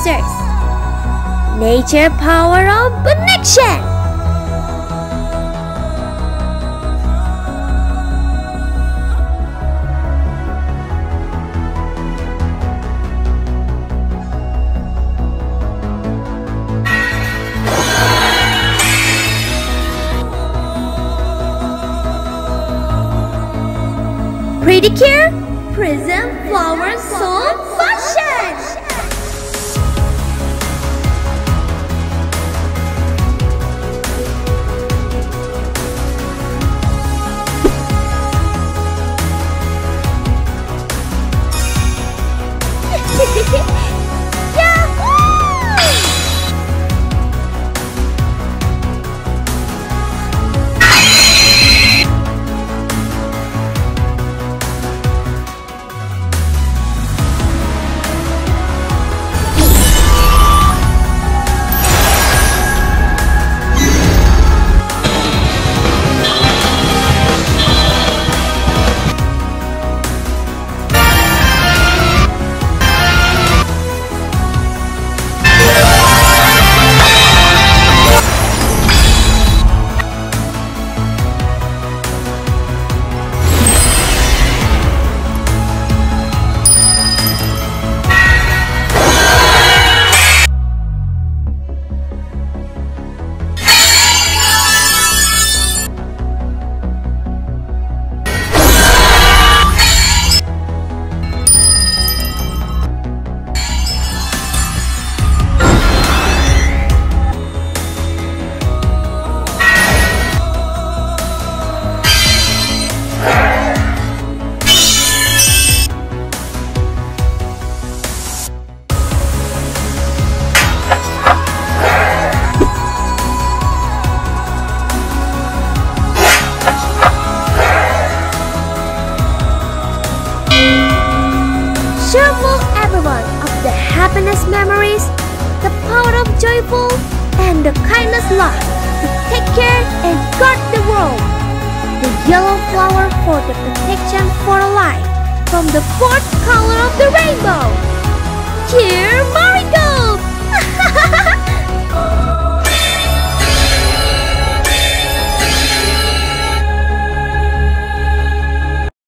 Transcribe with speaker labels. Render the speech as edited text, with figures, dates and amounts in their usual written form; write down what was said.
Speaker 1: users. Nature power of connection. Pretty Cure, Prism, Flower, Soul, Fashion! Happiness memories, the power of joyful, and the kindness love to take care and guard the world. The yellow flower for the protection for life from the fourth color of the rainbow. Cure Marigold!